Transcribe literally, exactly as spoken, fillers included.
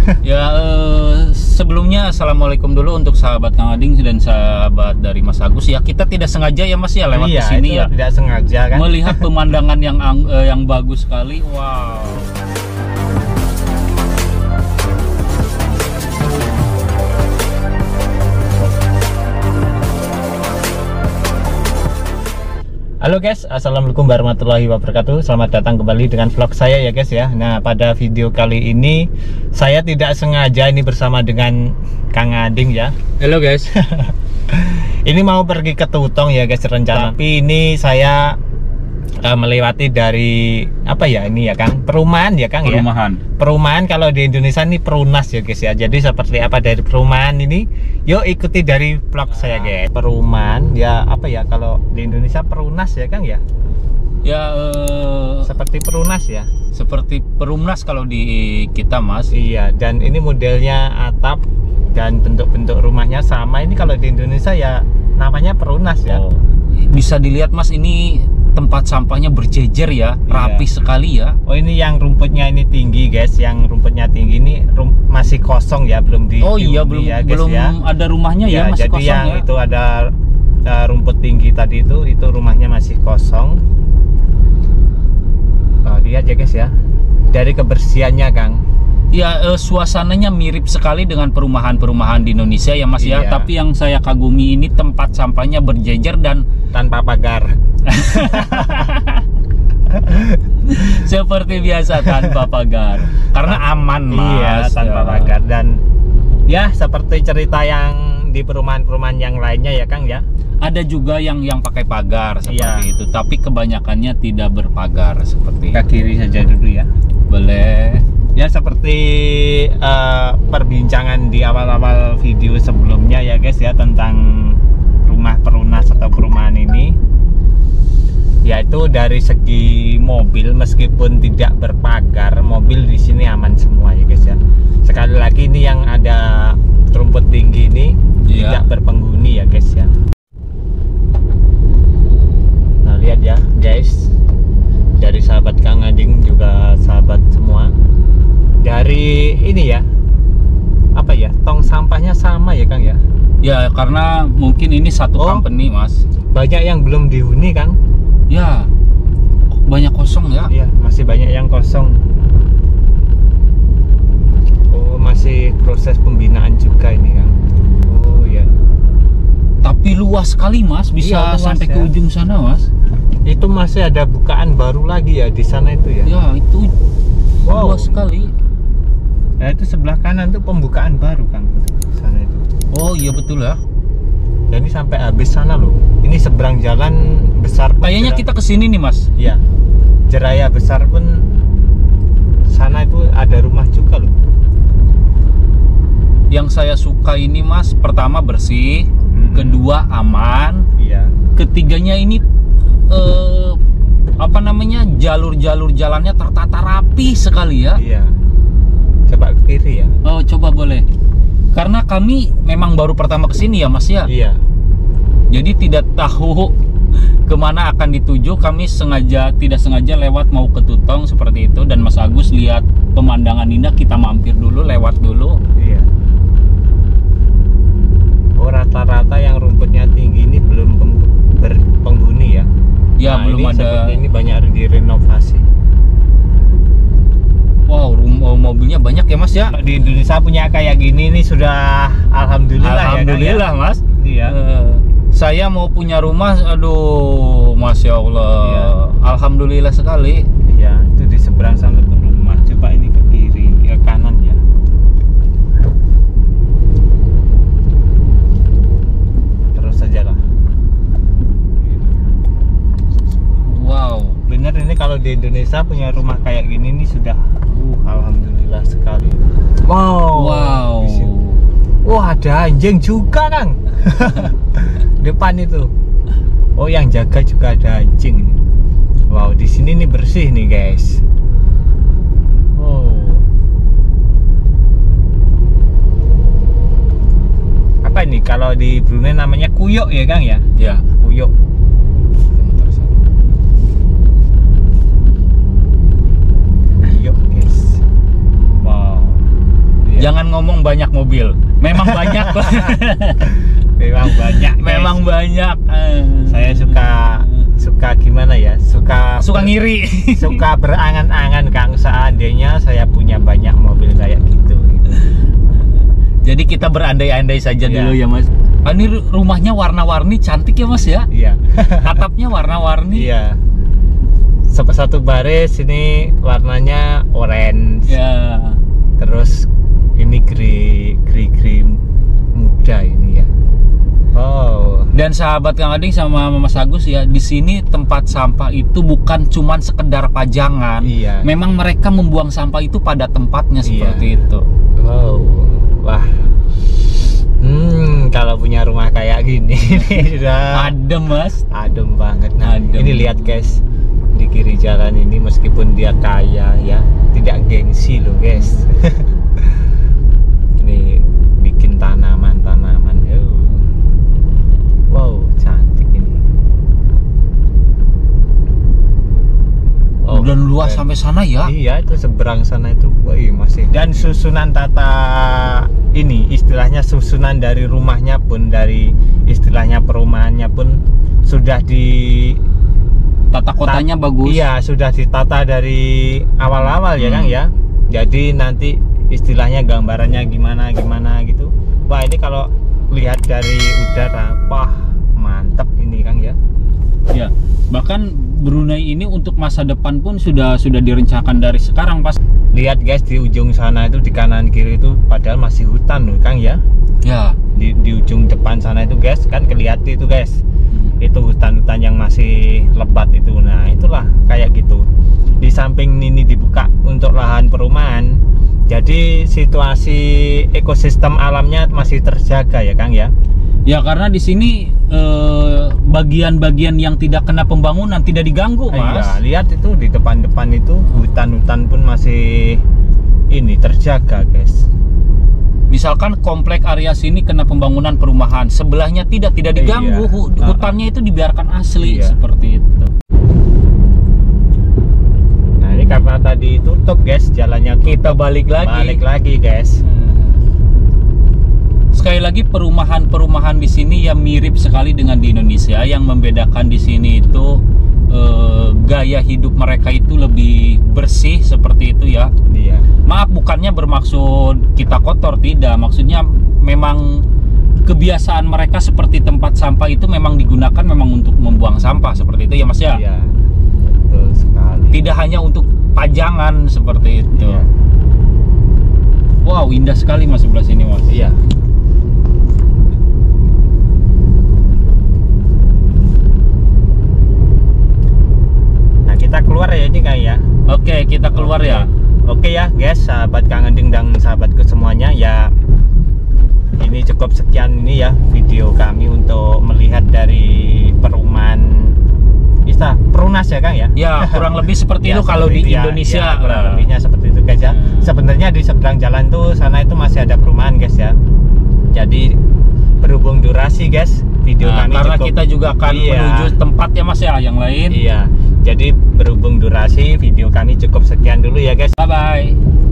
Ya eh, sebelumnya assalamualaikum dulu untuk sahabat Kang Ading dan sahabat dari Mas Agus ya. Kita tidak sengaja ya Mas ya lewat iya, ke sini ya. Tidak sengaja kan. Melihat pemandangan yang eh, yang bagus sekali. Wow. Halo guys, assalamualaikum warahmatullahi wabarakatuh. Selamat datang kembali dengan vlog saya ya guys ya. Nah, pada video kali ini saya tidak sengaja ini bersama dengan Kang Ading ya. Halo guys. Ini mau pergi ke Tutong ya guys rencana. Tapi ini saya uh, melewati dari apa ya ini ya Kang? Perumahan ya Kang ya. Perumahan. Perumahan kalau di Indonesia ini perunas ya guys ya. Jadi seperti apa dari perumahan ini? Yuk ikuti dari vlog saya guys. Perumahan ya apa ya kalau di Indonesia perunas ya Kang ya? Ya eh, Seperti perunas ya. seperti perumnas kalau di kita Mas. Iya, dan ini modelnya atap dan bentuk-bentuk rumahnya sama. Ini kalau di Indonesia ya namanya perunas ya. Oh, bisa dilihat Mas, ini tempat sampahnya berjejer ya, rapi Iya. sekali ya. Oh, ini yang rumputnya ini tinggi guys. Yang rumputnya tinggi ini rum masih kosong ya, belum di Oh iya, dihuni belum ya, guys, belum ya. ada rumahnya ya, Ya, masih jadi kosong yang ya. itu ada uh, rumput tinggi tadi itu itu rumahnya masih kosong. Oh, lihat ya guys ya. Dari kebersihannya Kang. Ya eh, suasananya mirip sekali dengan perumahan-perumahan di Indonesia ya Mas ya. Iya. Tapi yang saya kagumi ini tempat sampahnya berjejer dan Tanpa pagar. seperti biasa tanpa pagar. Karena aman Mas. Iya, tanpa Ya. pagar. Dan ya seperti cerita yang di perumahan-perumahan yang lainnya ya Kang ya. Ada juga yang yang pakai pagar seperti Iya. itu, tapi kebanyakannya tidak berpagar seperti Ke kiri saja dulu ya. boleh. Ya seperti uh, perbincangan di awal-awal video sebelumnya ya guys ya tentang rumah perunas atau perumahan ini. Yaitu dari segi mobil meskipun tidak berpagar, mobil di sini aman semua ya guys ya. Sekali lagi ini yang ada rumput tinggi ini Iya. tidak berpenghuni ya guys ya. Nah lihat ya guys, dari sahabat Kang Ading juga sahabat semua. Dari ini ya, apa ya, tong sampahnya sama ya Kang ya. Ya karena mungkin ini satu Oh. company Mas. Banyak yang belum dihuni Kang. Ya banyak kosong ya. Iya, masih banyak yang kosong. Oh, masih proses pembinaan juga ini Kang. Oh ya. Tapi luas sekali Mas, bisa Iya, luas, sampai ke ya. ujung sana Mas. Itu masih ada bukaan baru lagi ya di sana itu ya. Ya itu Wow. luas sekali. Nah, itu sebelah kanan tuh pembukaan baru Kang. Di sana itu. Oh iya betul ya. Dan ini sampai habis sana loh. Ini seberang jalan besar. Kayaknya kita kesini nih Mas. Iya. Jeraya besar pun sana itu ada rumah juga loh. Yang saya suka ini Mas, pertama bersih, Hmm. kedua aman, Iya. ketiganya ini eh, apa namanya, jalur-jalur jalannya tertata rapi sekali ya. Iya. Coba ke kiri ya. Oh coba boleh. Karena kami memang baru pertama kesini ya Mas ya. Iya. Jadi tidak tahu kemana akan dituju. Kami sengaja tidak sengaja lewat mau ke Tutong seperti itu. Dan Mas Agus lihat pemandangan indah, kita mampir dulu, lewat dulu. Iya. Oh, rata-rata yang rumputnya tinggi ini belum pem- berpenghuni ya. Ya Nah, belum ini ada. seperti ini banyak yang direnovasi. Wow, rumah mobilnya banyak ya Mas ya. Di Indonesia punya kayak gini nih sudah alhamdulillah, Alhamdulillah ya. Kang, Mas. ya? Iya. Eh, saya mau punya rumah, aduh, masya Allah. Iya. Alhamdulillah sekali. Iya, itu di seberang sana pun rumah. Coba ini ke kiri, ke kanan ya. Terus saja lah. Wow. Bener ini kalau di Indonesia punya rumah kayak gini nih sudah uh, alhamdulillah sekali. Wow. Wow. Di sini. Wah, ada anjing juga Kang. Depan itu. Oh, yang jaga juga ada anjing ini. Wow, di sini nih bersih nih guys. Oh. Apa ini kalau di Brunei namanya kuyok ya Kang ya? Ya. Kuyok. Kuyok guys. Wow. Iya. Jangan ngomong banyak mobil. Memang banyak kok. Memang banyak. guys. Memang banyak. Eh. Saya suka suka gimana ya? Suka Suka ngiri. suka berangan-angan Kang, seandainya saya punya banyak mobil kayak gitu. Jadi kita berandai-andai saja Iya. dulu ya Mas. Ah, ini ru- rumahnya warna-warni, cantik ya Mas ya. Iya. Atapnya warna-warni. Iya. Satu satu baris ini warnanya orange. Ya. Terus ini grey grey grey muda ini ya. Oh. Dan sahabat Kang Ading sama Mas Agus ya, di sini tempat sampah itu bukan cuman sekedar pajangan. Iya. Memang mereka membuang sampah itu pada tempatnya seperti Iya. itu. Wow. Wah. Hmm, kalau punya rumah kayak gini sudah Adem Mas. adem banget. Nah, Adem. ini lihat guys, di kiri jalan ini meskipun dia kaya ya, tidak gengsi loh guys. Ini bikin tanaman-tanaman. Oh. Wow, cantik ini. Oh, Dan luas keren. sampai sana ya. Iya, itu seberang sana itu, woi masih. Dan susunan tata ini, istilahnya susunan dari rumahnya pun, dari istilahnya perumahannya pun sudah di Tata kotanya ta- bagus. Iya, sudah ditata dari awal-awal ya Hmm. Kang ya. Jadi nanti istilahnya gambarannya gimana gimana gitu. Wah, ini kalau lihat dari udara, wah mantap ini Kang ya. Ya. Bahkan Brunei ini untuk masa depan pun sudah sudah direncanakan dari sekarang pas. Lihat guys, di ujung sana itu, di kanan kiri itu padahal masih hutan loh Kang ya. Ya. Di, di ujung depan sana itu guys, kan kelihatan itu guys, itu hutan-hutan yang masih lebat itu. Nah itulah kayak gitu. Di samping ini dibuka untuk lahan perumahan, jadi situasi ekosistem alamnya masih terjaga ya Kang ya. Ya karena di sini eh, bagian-bagian yang tidak kena pembangunan tidak diganggu Mas. Iya, lihat itu di depan-depan itu hutan-hutan pun masih ini terjaga guys. Misalkan komplek area sini kena pembangunan perumahan, sebelahnya tidak tidak diganggu, Iya. hu- Ah. hutannya itu dibiarkan asli Iya. seperti itu. Nah ini karena tadi tutup guys, jalannya tutup. Kita balik lagi. Balik lagi guys. Sekali lagi perumahan-perumahan di sini ya mirip sekali dengan di Indonesia. Yang membedakan di sini itu eh, gaya hidup mereka itu lebih bersih seperti itu ya. Iya. Maaf, bukannya bermaksud kita kotor, tidak. Maksudnya memang kebiasaan mereka seperti tempat sampah itu memang digunakan memang untuk membuang sampah seperti itu ya Mas ya. Iya. Betul sekali. Tidak hanya untuk pajangan seperti itu. Iya. Wow, indah sekali Mas sebelah sini Mas. Iya. Nah kita keluar ya ini Kang ya. Oke, kita keluar ya. Oke ya guys, sahabat Kang Ading dan sahabatku semuanya ya. Ini cukup sekian ini ya video kami untuk melihat dari perumahan Ista Perunas ya Kang ya. Ya, kurang lebih seperti Ya, itu kalau di seperti itu ya. Indonesia. Ya, kurang Nah. lebihnya seperti itu guys ya. Hmm. Sebenarnya di seberang jalan tuh sana itu masih ada perumahan guys ya. Jadi berhubung durasi guys, video Nah, kami karena cukup, kita juga akan Iya. menuju tempat ya Mas ya yang lain. Iya. Jadi berhubung durasi, video kami cukup sekian dulu ya guys. Bye bye.